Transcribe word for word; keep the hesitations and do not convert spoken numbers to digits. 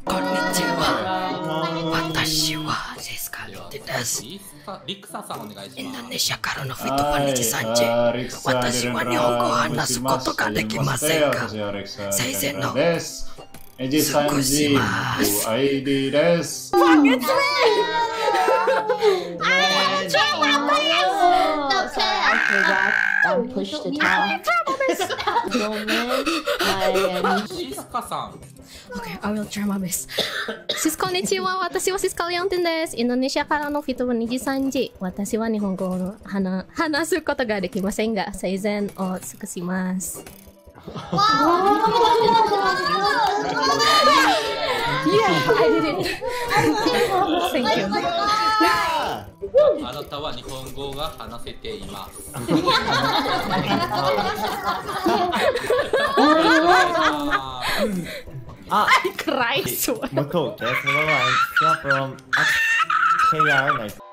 こんにちは。私はセスカリテです。 リクサさんお願いします。 インドネシアからのフィットマニチさんじ。私は日本語を話すことができませんが、生前の少します。 アイディー です。 I'm pushed to talk. Siskaさん。 Okay, I will try my best. シスこんにちは。私はシスカリアンテンです。インドネシアからのフィトにじさんじ。私は日本語を話話すことができませんが、生前を尽くします。Yeah, I did it. Thank you. あなたは日本語が話せています。 Ah, I cried so. Motor, that's the one. From K R.